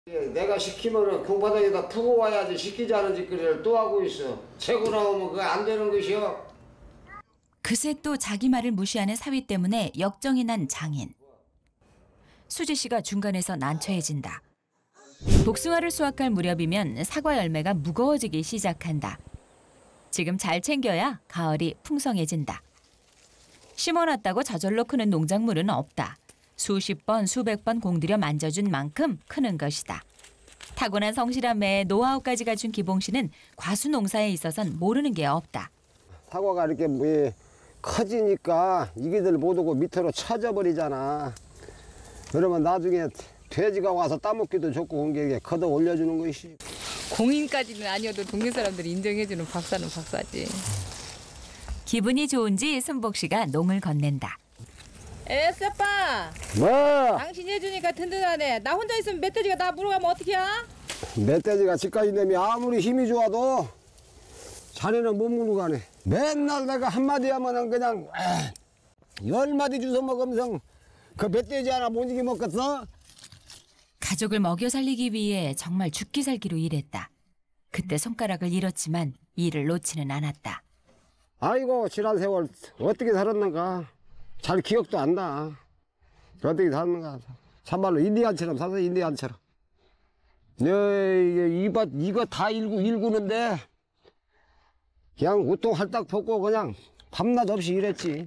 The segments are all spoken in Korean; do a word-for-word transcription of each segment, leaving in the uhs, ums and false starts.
내가 시키면은 공바닥에다 푸고 와야지 시키지 않은 짓거리를 또 하고 있어. 재고 나오면 그거 안 되는 것이요. 그새 또 자기 말을 무시하는 사위 때문에 역정이 난 장인. 수지 씨가 중간에서 난처해진다. 복숭아를 수확할 무렵이면 사과 열매가 무거워지기 시작한다. 지금 잘 챙겨야 가을이 풍성해진다. 심어놨다고 저절로 크는 농작물은 없다. 수십 번, 수백 번 공들여 만져준 만큼 크는 것이다. 타고난 성실함에 노하우까지 갖춘 기봉 씨는 과수 농사에 있어선 모르는 게 없다. 사과가 이렇게 뭐 커지니까 이게들 못 오고 밑으로 쳐져버리잖아. 그러면 나중에 돼지가 와서 따먹기도 좋고 공격에 걷어 올려주는 것이. 공인까지는 아니어도 동네 사람들이 인정해주는 박사는 박사지. 기분이 좋은지 순복 씨가 농을 건넨다. 에스빠, 뭐? 당신이 해주니까 든든하네. 나 혼자 있으면 멧돼지가 나 물어가면 어떡해? 멧돼지가 집까지 내면 아무리 힘이 좋아도 자네는 못 물고 가네. 맨날 내가 한마디 하면은 그냥 에이, 열 마디 주워 먹으면서 그 멧돼지 하나 못 이기 먹겠어? 가족을 먹여 살리기 위해 정말 죽기 살기로 일했다. 그때 손가락을 잃었지만 일을 놓지는 않았다. 아이고 지난 세월 어떻게 살았는가 잘 기억도 안 나. 어떻게 살았는가. 참말로 인디안처럼 살았어. 인디안처럼. 네, 이거, 이거 다 일구, 일구는데 그냥 우통 할딱 벗고 그냥 밤낮 없이 일했지.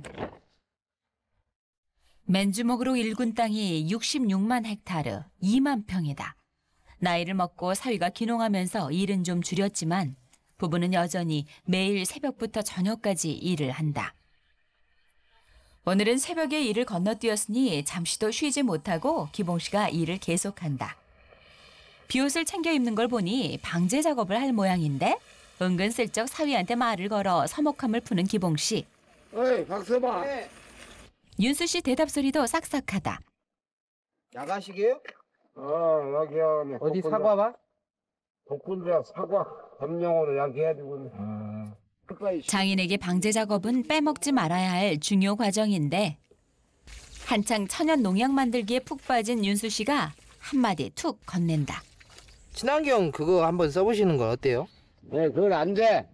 맨주먹으로 일군 땅이 육십육만 헥타르, 이만 평이다. 나이를 먹고 사위가 귀농하면서 일은 좀 줄였지만 부부는 여전히 매일 새벽부터 저녁까지 일을 한다. 오늘은 새벽에 일을 건너뛰었으니 잠시도 쉬지 못하고 기봉 씨가 일을 계속한다. 비옷을 챙겨 입는 걸 보니 방제 작업을 할 모양인데 은근슬쩍 사위한테 말을 걸어 서먹함을 푸는 기봉 씨. 어이 박서봐. 네. 윤수 씨 대답 소리도 싹싹하다. 야간식이에요? 어 여기야. 어디 사과 봐? 독분자 사과 검령으로 양해해주고. 아. 장인에게 방제 작업은 빼먹지 말아야 할 중요 과정인데 한창 천연 농약 만들기에 푹 빠진 윤수 씨가 한마디 툭 건넨다. 친환경 그거 한번 써보시는 건 어때요? 네, 그건 안 돼.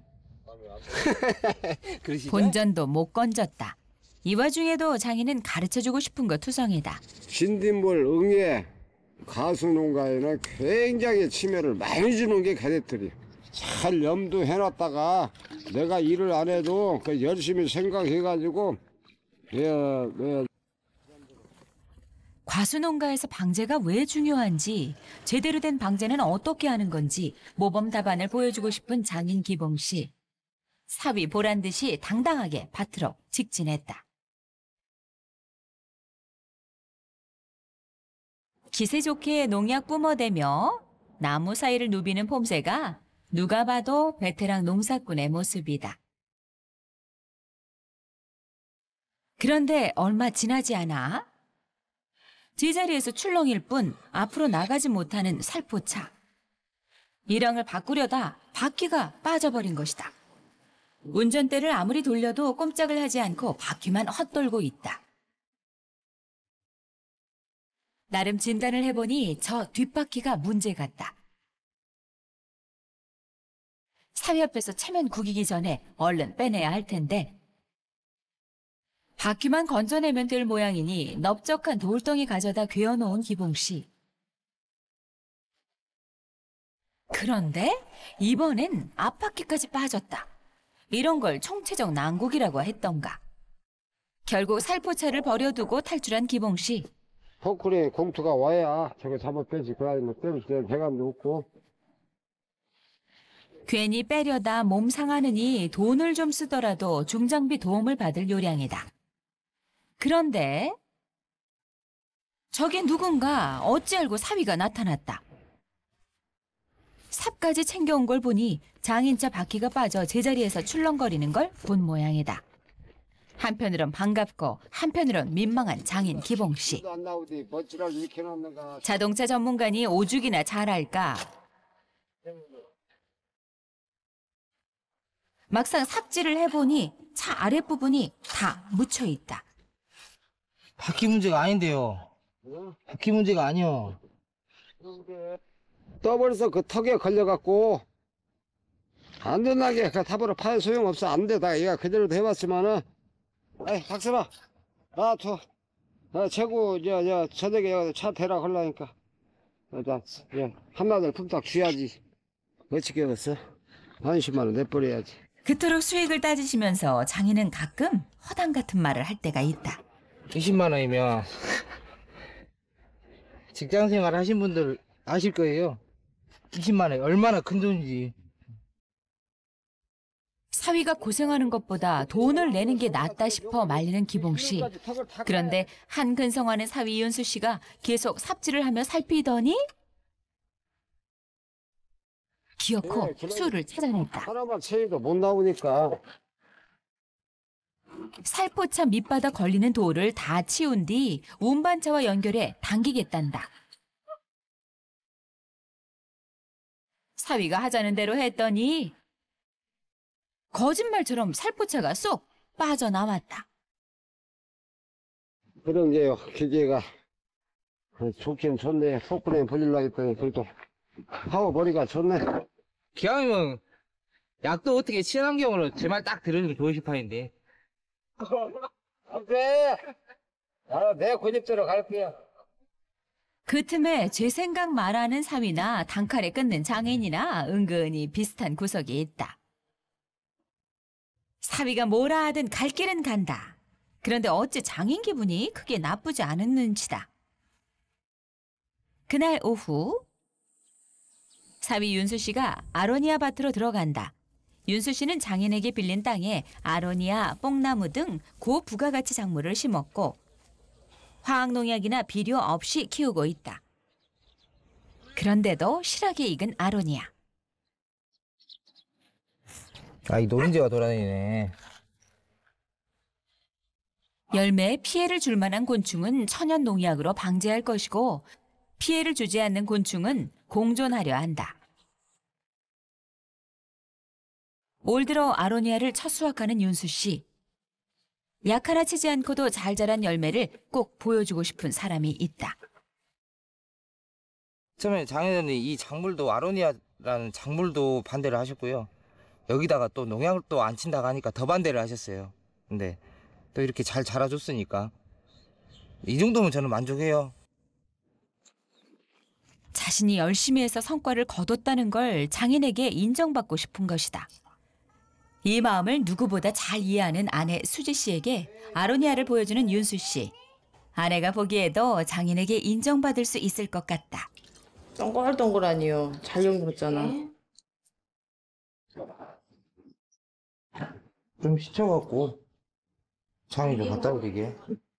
그러시죠? 본전도 못 건졌다. 이 와중에도 장인은 가르쳐주고 싶은 거 투성이다. 신딘물 응애 가수 농가에는 굉장히 치매를 많이 주는 게 가대들이. 잘 염두해놨다가 내가 일을 안 해도 그 열심히 생각해가지고 예, 예. 과수농가에서 방제가 왜 중요한지 제대로 된 방제는 어떻게 하는 건지 모범 답안을 보여주고 싶은 장인 기봉 씨. 사위 보란 듯이 당당하게 밭으로 직진했다. 기세 좋게 농약 뿜어대며 나무 사이를 누비는 폼새가 누가 봐도 베테랑 농사꾼의 모습이다. 그런데 얼마 지나지 않아 제자리에서 출렁일 뿐 앞으로 나가지 못하는 살포차. 일항을 바꾸려다 바퀴가 빠져버린 것이다. 운전대를 아무리 돌려도 꼼짝을 하지 않고 바퀴만 헛돌고 있다. 나름 진단을 해보니 저 뒷바퀴가 문제 같다. 사위 앞에서 체면 구기기 전에 얼른 빼내야 할 텐데 바퀴만 건져내면 될 모양이니 넓적한 돌덩이 가져다 괴어놓은 기봉 씨. 그런데 이번엔 앞바퀴까지 빠졌다. 이런 걸 총체적 난국이라고 했던가. 결국 살포차를 버려두고 탈출한 기봉 씨. 포크레인 공투가 와야 저거 잡아 빼지. 그 아니면 빼면 때 배감도 없고. 괜히 빼려다 몸 상하느니 돈을 좀 쓰더라도 중장비 도움을 받을 요량이다. 그런데 저게 누군가 어찌 알고 사위가 나타났다. 삽까지 챙겨온 걸 보니 장인차 바퀴가 빠져 제자리에서 출렁거리는 걸 본 모양이다. 한편으론 반갑고 한편으론 민망한 장인 기봉 씨. 자동차 전문가니 오죽이나 잘할까. 막상 삽질을 해보니 차 아랫부분이 다 묻혀 있다. 바퀴 문제가 아닌데요. 바퀴 문제가 아니요. 떠버려서 그 턱에 걸려갖고 안 된다게 그 탑으로 파야 소용없어. 안 돼. 나 얘가 그대로 해봤지만은 에이 박스라 나저 어, 최고 저 저 저녁에 차 대라 걸라니까 나 예, 한마들 품딱 줘야지. 어떻게 했어? 한십만 원 내버려야지. 그토록 수익을 따지시면서 장인은 가끔 허당 같은 말을 할 때가 있다. 이십만 원이면 직장 생활 하신 분들 아실 거예요. 이십만 원이 얼마나 큰 돈인지. 사위가 고생하는 것보다 돈을 내는 게 낫다 싶어 말리는 기봉 씨. 그런데 한 근성하는 사위 윤수 씨가 계속 삽질을 하며 살피더니 기어코 수를 찾아냈다. 하나만 채워도 못 나오니까 살포차 밑바닥 걸리는 돌을 다 치운 뒤 운반차와 연결해 당기겠단다. 사위가 하자는 대로 했더니 거짓말처럼 살포차가 쏙 빠져나왔다. 그런 게 기계가 좋긴 좋네. 속분에 벌리려고 했더니 그래도 하고 머리가 좋네. 기왕이면 약도 어떻게 친환경으로 제 말 딱 들으니까 좋으실 판인데. 안돼. 아, 내 고집대로 갈게요. 그 틈에 제 생각 말하는 사위나 단칼에 끊는 장인이나 은근히 비슷한 구석이 있다. 사위가 뭐라 하든 갈 길은 간다. 그런데 어째 장인 기분이 크게 나쁘지 않은 눈치다. 그날 오후 사위 윤수 씨가 아로니아 밭으로 들어간다. 윤수 씨는 장인에게 빌린 땅에 아로니아, 뽕나무 등 고부가가치 작물을 심었고 화학농약이나 비료 없이 키우고 있다. 그런데도 실하게 익은 아로니아. 아, 이 노른자가 돌아다니네. 열매에 피해를 줄 만한 곤충은 천연 농약으로 방제할 것이고 피해를 주지 않는 곤충은 공존하려 한다. 올 들어 아로니아를 첫 수확하는 윤수 씨. 약 하나 치지 않고도 잘 자란 열매를 꼭 보여주고 싶은 사람이 있다. 처음에 장인어른이 이 작물도 아로니아라는 작물도 반대를 하셨고요. 여기다가 또 농약을 또 안 친다고 하니까 더 반대를 하셨어요. 근데 또 이렇게 잘 자라줬으니까 이 정도면 저는 만족해요. 자신이 열심히 해서 성과를 거뒀다는 걸 장인에게 인정받고 싶은 것이다. 이 마음을 누구보다 잘 이해하는 아내 수지 씨에게 아로니아를 보여주는 윤수 씨. 아내가 보기에도 장인에게 인정받을 수 있을 것 같다. 동글동글하니요. 잘 연구했잖아. 좀 시쳐갖고 장이 좀 갖다 드리게.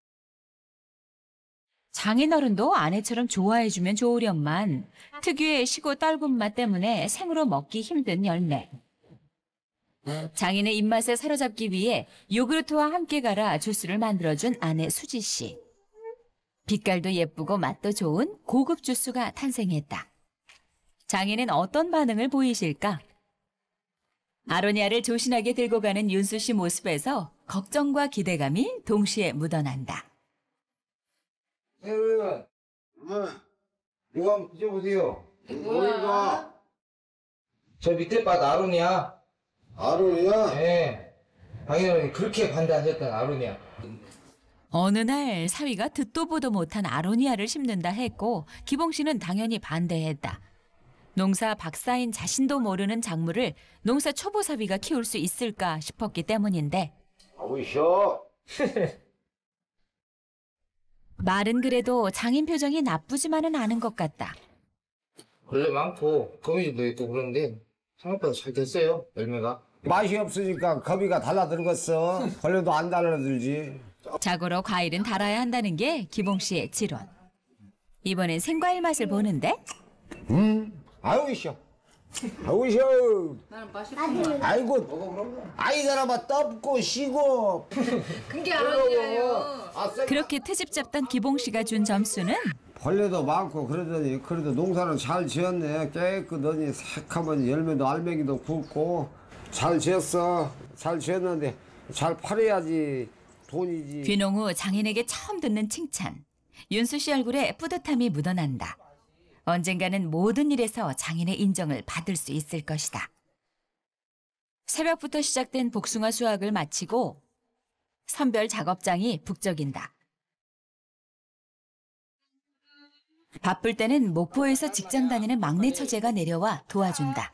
장인어른도 아내처럼 좋아해주면 좋으련만 특유의 시고 떨군 맛 때문에 생으로 먹기 힘든 열매. 장인의 입맛에 사로잡기 위해 요구르트와 함께 갈아 주스를 만들어준 아내 수지 씨. 빛깔도 예쁘고 맛도 좋은 고급 주스가 탄생했다. 장인은 어떤 반응을 보이실까? 아로니아를 조신하게 들고 가는 윤수 씨 모습에서 걱정과 기대감이 동시에 묻어난다. 선생님, 이거 한번 드셔보세요. 뭐야? 저 밑에 밭 아로니아. 아로니아? 네. 장인어른이 그렇게 반대하셨던 아로니아. 어느 날 사위가 듣도 보도 못한 아로니아를 심는다 했고 기봉 씨는 당연히 반대했다. 농사 박사인 자신도 모르는 작물을 농사 초보 사위가 키울 수 있을까 싶었기 때문인데 오셔. 말은 그래도 장인 표정이 나쁘지만은 않은 것 같다. 벌레 많고 거미줄도 있고 그런데 생각보다 잘 됐어요, 열매가. 맛이 없으니까 거미가 달라들겠어. 벌레도 안 달라들지. 자고로 과일은 달아야 한다는 게 기봉 씨의 지론. 이번엔 생과일 맛을 보는데 음, 아유 이셔. 아유 이셔. 나는 맛있구만. 아이고, 아이 사람아 덥고 쉬고. 그게 아니에요. 그렇게 트집 잡던 기봉 씨가 준 점수는 벌레도 많고 그러더니 그래도 농사는 잘 지었네. 깨끗하니 새카만 열매도 알맹이도 굵고 잘 지었어. 잘 지었는데 잘 팔아야지 돈이지. 귀농 후 장인에게 처음 듣는 칭찬. 윤수 씨 얼굴에 뿌듯함이 묻어난다. 언젠가는 모든 일에서 장인의 인정을 받을 수 있을 것이다. 새벽부터 시작된 복숭아 수확을 마치고 선별 작업장이 북적인다. 바쁠 때는 목포에서 직장 다니는 막내 처제가 내려와 도와준다.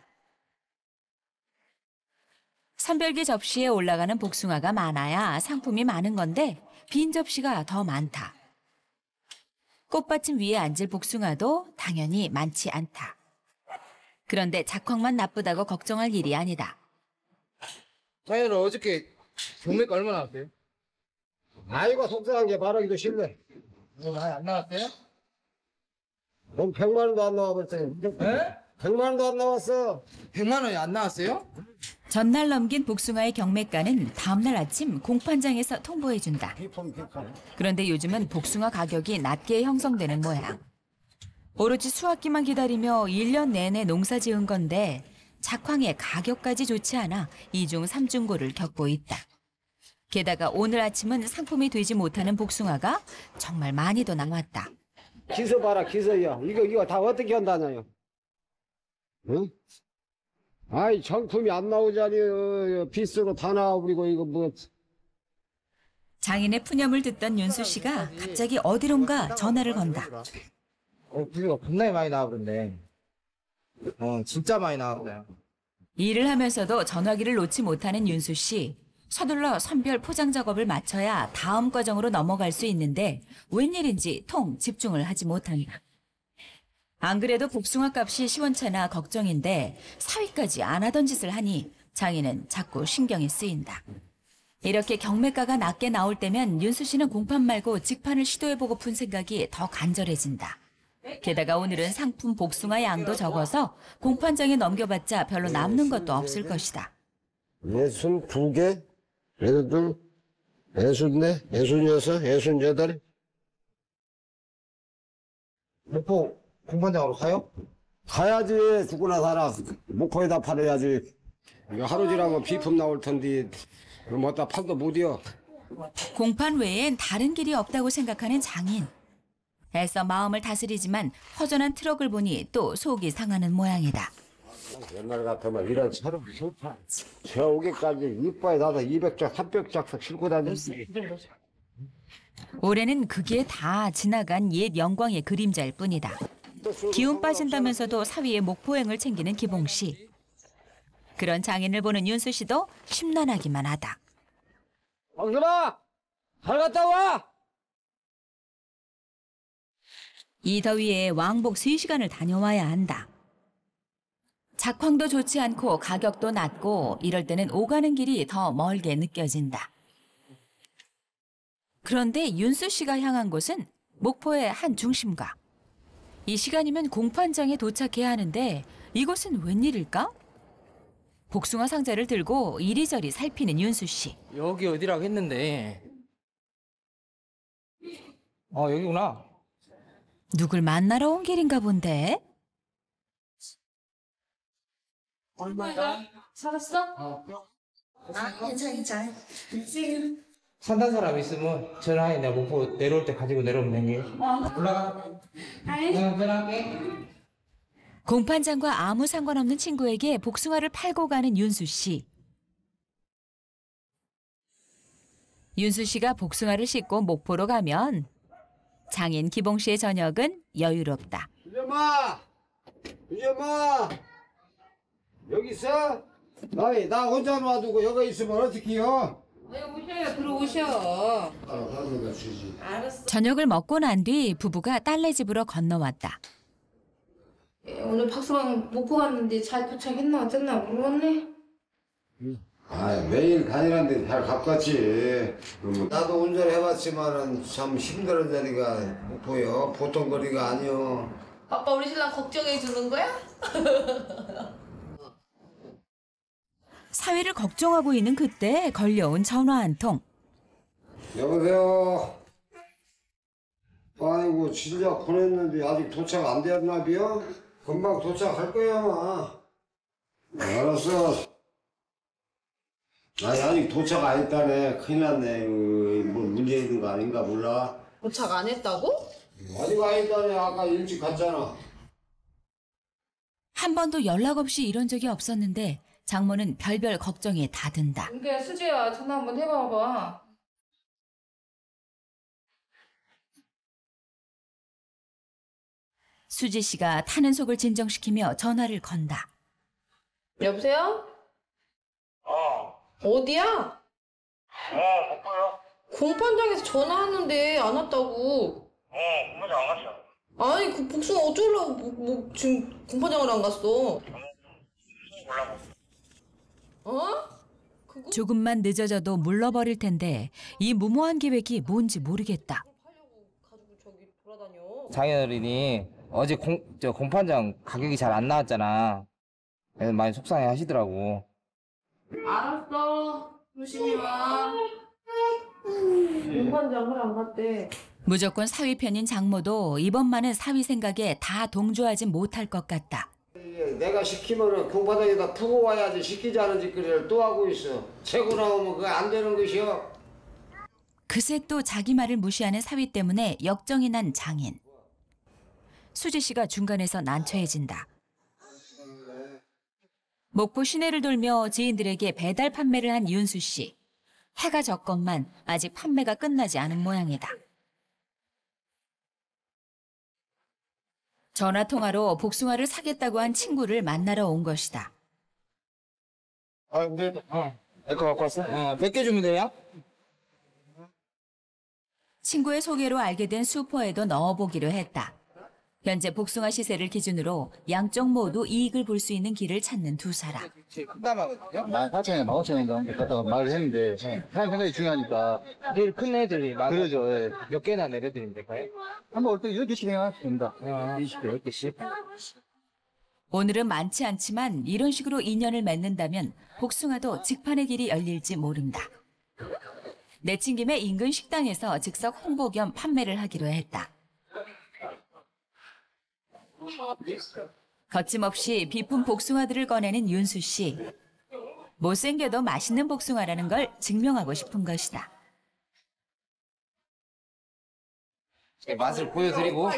선별기 접시에 올라가는 복숭아가 많아야 상품이 많은 건데 빈 접시가 더 많다. 꽃받침 위에 앉을 복숭아도 당연히 많지 않다. 그런데 작황만 나쁘다고 걱정할 일이 아니다. 장인은 어저께 경매가 얼마 나왔대요? 아이고 속상한 게 말하기도 싫네. 뭐 많이 안 나왔대요? 넌 백만 원도 안 나와 벌써. 에? 백만 원도 안 나왔어. 백만 원이 안 나왔어요? 전날 넘긴 복숭아의 경매가는 다음날 아침 공판장에서 통보해준다. 비품 비품. 그런데 요즘은 복숭아 가격이 낮게 형성되는 모양. 오로지 수확기만 기다리며 일 년 내내 농사 지은 건데 작황의 가격까지 좋지 않아 이중 삼중고를 겪고 있다. 게다가 오늘 아침은 상품이 되지 못하는 복숭아가 정말 많이도 남았다. 기서 봐라 기서야. 이거 이거 다 어떻게 한다냐요. 응? 아이 정품이 안 나오자니 빗으로 다 나와버리고 이거 뭐. 장인의 푸념을 듣던 윤수 씨가 갑자기 어디론가 전화를 건다. 어, 부지가 겁나게 많이 나와버렸네. 어, 진짜 많이 나왔어요. 일을 하면서도 전화기를 놓지 못하는 윤수 씨. 서둘러 선별 포장 작업을 마쳐야 다음 과정으로 넘어갈 수 있는데 웬일인지 통 집중을 하지 못한다. 안 그래도 복숭아 값이 시원찮아 걱정인데 사위까지 안 하던 짓을 하니 장인은 자꾸 신경이 쓰인다. 이렇게 경매가가 낮게 나올 때면 윤수 씨는 공판 말고 직판을 시도해보고픈 생각이 더 간절해진다. 게다가 오늘은 상품 복숭아 양도 적어서 공판장에 넘겨봤자 별로 남는 것도 없을 것이다. 예순 두 개, 예순 둘, 예순 네, 예순 여섯, 예순 여덟. 목포 공판장으로 가요? 가야지. 누구나 살아. 목포에다 팔아야지. 이거 하루 지나면 비품 나올 텐데 그럼 어디다 팔도 못이여. 공판 외엔 다른 길이 없다고 생각하는 장인. 애써 마음을 다스리지만 허전한 트럭을 보니 또 속이 상하는 모양이다. 옛날 같으면 이런 차로 좋다. 저 오기까지 이빨에 나서 이백 짝, 삼백 짝씩 싣고 다녔지. 올해는 그게 다 지나간 옛 영광의 그림자일 뿐이다. 기운 빠진다면서도 사위의 목포행을 챙기는 기봉 씨. 그런 장인을 보는 윤수 씨도 심란하기만 하다. 왕순아! 잘 갔다 와! 이 더위에 왕복 세 시간을 다녀와야 한다. 작황도 좋지 않고 가격도 낮고 이럴 때는 오가는 길이 더 멀게 느껴진다. 그런데 윤수 씨가 향한 곳은 목포의 한 중심가. 이 시간이면 공판장에 도착해야 하는데 이곳은 웬일일까? 복숭아 상자를 들고 이리저리 살피는 윤수 씨. 여기 어디라고 했는데. 어, 여기구나. 누굴 만나러 온 길인가 본데? 얼마야? 살았어? 아, 괜찮아, 괜찮아. 산다는 사람 있으면 전화해. 내가 목포 내려올 때 가지고 내려오면 되게. 올라가. 응, 전화할게. 공판장과 아무 상관없는 친구에게 복숭아를 팔고 가는 윤수 씨. 윤수 씨가 복숭아를 싣고 목포로 가면 장인 기봉 씨의 저녁은 여유롭다. 유점아! 유점아! 여기 있어? 나이, 나 혼자 놔두고 여기 있으면 어떡해요? 네, 오셔요. 들어오셔. 아, 하루가 주지. 알았어. 저녁을 먹고 난 뒤 부부가 딸네 집으로 건너왔다. 예, 오늘 박수방 목포 갔는데 잘 도착했나 어쨌나 모르겠네. 아, 매일 다니는데 잘 가깝지. 음, 나도 운전해봤지만은 참 힘든 자리가 목포요. 보통 거리가 아니요. 아빠 우리 신랑 걱정해 주는 거야? 사위를 걱정하고 있는 그때 걸려온 전화 한 통. 여보세요. 아이고, 진짜 보냈는데 아직 도착 안 되었나 비요? 금방 도착할 거야, 아마. 알았어. 아니, 아직 도착 안 했다네. 큰일 났네. 이거 뭐 문제 있는 거 아닌가 몰라. 도착 안 했다고? 아직 안 했다네. 아까 일찍 갔잖아. 한 번도 연락 없이 이런 적이 없었는데 장모는 별별 걱정에 다 든다. 은규야, 수지야, 전화 한번 해봐봐. 수지 씨가 타는 속을 진정시키며 전화를 건다. 여보세요? 어, 어디야? 어, 바빠요. 공판장에서 전화왔는데 안 왔다고. 어, 공부장 안 갔어. 아니, 그 복숭아 어쩌려고 뭐, 뭐 지금 공판장을 안 갔어? 몰라고. 어? 그거 조금만 늦어져도 물러버릴 텐데 이 무모한 계획이 뭔지 모르겠다. 팔려고 가지고 저기 돌아다녀. 장인어른이 어제 공, 저 공판장 가격이 잘 안 나왔잖아. 그래서 많이 속상해 하시더라고. 알았어. 조심히 와. 공판장을 안 갔대. 무조건 사위 편인 장모도 이번만은 사위 생각에 다 동조하지 못할 것 같다. 내가 시키면은 공바닥에다 푸고 와야지. 시키지 않은 짓거리를 또 하고 있어. 재고 나오면 그거 안 되는 것이요. 그새 또 자기 말을 무시하는 사위 때문에 역정이 난 장인. 수지 씨가 중간에서 난처해진다. 목포 시내를 돌며 지인들에게 배달 판매를 한 윤수 씨. 해가 졌건만 아직 판매가 끝나지 않은 모양이다. 전화통화로 복숭아를 사겠다고 한 친구를 만나러 온 것이다. 아, 근데, 어, 내거 갖고 왔어? 어, 몇 개 주면 돼요? 친구의 소개로 알게 된 슈퍼에도 넣어보기로 했다. 현재 복숭아 시세를 기준으로 양쪽 모두 이익을 볼 수 있는 길을 찾는 두 사람. 큰다마거든요. 만 사천 원, 만 오천 원 정도 갖다가 말을 했는데 사람 생각이 중요하니까 제일 큰 애들이 막 그러죠. 예. 몇 개나 내려드리면 될까요? 한번 올 때 열 개씩 해야 됩니다. 어, 이십 개, 열 개씩. 오늘은 많지 않지만 이런 식으로 인연을 맺는다면 복숭아도 직판의 길이 열릴지 모른다. 내친김에 인근 식당에서 즉석 홍보 겸 판매를 하기로 했다. 거침없이 비품 복숭아들을 꺼내는 윤수 씨. 못생겨도 맛있는 복숭아라는 걸 증명하고 싶은 것이다. 맛을 보여드리고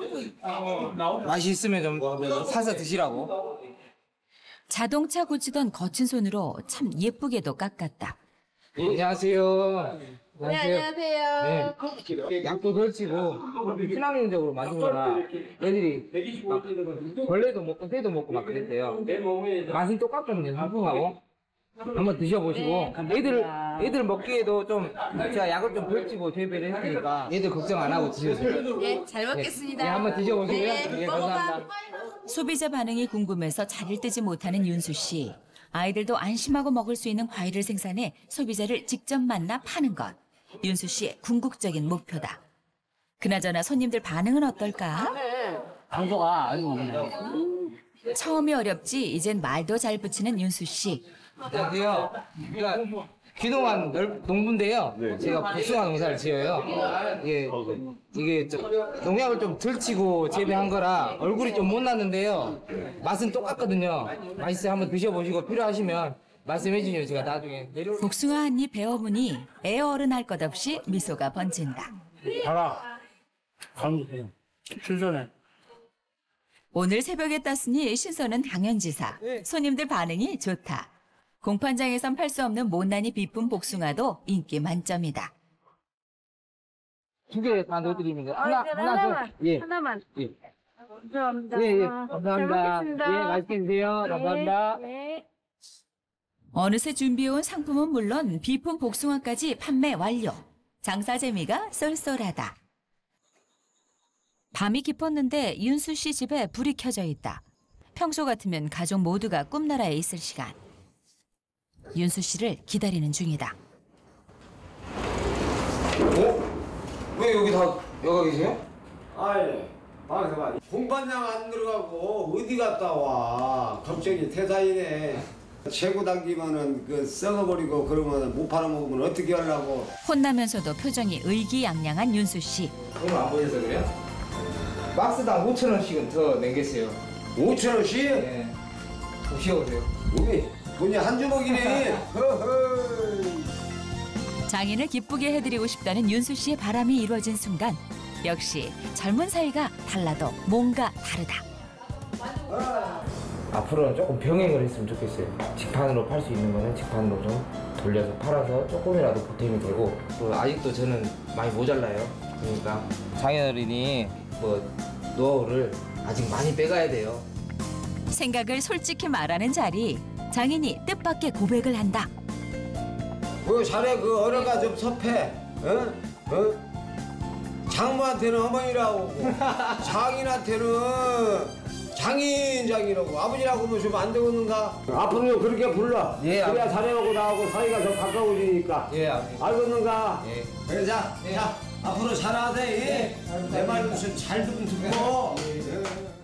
맛이 있으면 좀 사서 드시라고. 자동차 고치던 거친 손으로 참 예쁘게도 깎았다. 안녕하세요. 네, 안녕하세요. 네. 약도 걸치고 친환경적으로 만든 거라 애들이 막 벌레도 먹고 새도 먹고 막 그랬대요. 맛은 똑같거든요, 상품하고. 한번 드셔보시고 애들 애들 먹기에도 좀 제가 약을 좀 걸치고 재배를 했으니까 애들 걱정 안 하고 드셔보세요. 네, 잘 먹겠습니다. 네, 한번 드셔보시고요. 네, 예, 감사합니다. 소비자 반응이 궁금해서 자리를 뜨지 못하는 윤수 씨. 아이들도 안심하고 먹을 수 있는 과일을 생산해 소비자를 직접 만나 파는 것. 윤수 씨의 궁극적인 목표다. 그나저나 손님들 반응은 어떨까? 장소가 아주 없네. 처음이 어렵지 이젠 말도 잘 붙이는 윤수 씨. 안녕하세요. 그러니까 귀농한 넓- 농부인데요. 제가 복숭아 농사를 지어요. 이게 이게 좀 농약을 좀 덜 치고 재배한 거라 얼굴이 좀 못 났는데요. 맛은 똑같거든요. 맛있어요. 한번 드셔보시고 필요하시면 말씀해 주시면 제가 나중에 내려올. 복숭아 한 입 베어무니 애 어른 할 것 없이 미소가 번진다. 가라. 가면 돼요. 신선해. 오늘 새벽에 땄으니 신선은 당연지사. 손님들 반응이 좋다. 공판장에선 팔 수 없는 못난이 비품 복숭아도 인기 만점이다. 두 개 다 넣어드리면 하나 하나 더. 예. 하나만. 예. 감사합니다. 예, 예. 잘 감사합니다. 먹겠습니다. 예, 맛있게 드세요. 감사합니다. 네. 어느새 준비해온 상품은 물론 비품 복숭아까지 판매 완료. 장사 재미가 쏠쏠하다. 밤이 깊었는데 윤수 씨 집에 불이 켜져 있다. 평소 같으면 가족 모두가 꿈나라에 있을 시간. 윤수 씨를 기다리는 중이다. 어? 왜 여기 다 여기 계세요? 아이, 방에서 봐. 공판장 안 들어가고 어디 갔다 와. 걱정이 태산이네. 재고 당기면은 그 썩어버리고 그러면 못 팔아먹으면 어떻게 하려고. 혼나면서도 표정이 의기양양한 윤수 씨. 오늘 안 보여서 그래요? 박스당 오천 원씩은 더 내겠어요. 오천 원씩? 예. 오시오세요. 여기 돈이 한 주먹이네. 허허. 장인을 기쁘게 해드리고 싶다는 윤수 씨의 바람이 이루어진 순간 역시 젊은 사이가 달라도 뭔가 다르다. 앞으로는 조금 병행을 했으면 좋겠어요. 직판으로 팔 수 있는 거는 직판으로 좀 돌려서 팔아서 조금이라도 보탬이 되고, 또 아직도 저는 많이 모자라요. 그러니까 장인어른이 뭐 노하우를 아직 많이 빼가야 돼요. 생각을 솔직히 말하는 자리. 장인이 뜻밖의 고백을 한다. 그 자네 그 어려가 좀 섭해. 어? 어? 장모한테는 어머니라고 하고 장인한테는 장인장이라고 아버지라고 하면 좀 안 되겠는가? 앞으로 그렇게 불러. 예, 그래야 아버지. 자네하고 나하고 사이가 더 가까워지니까. 예, 아버지. 알겠는가? 예. 그래 자, 자 앞으로 잘하세. 내 말 좀 잘 좀 듣고. 예.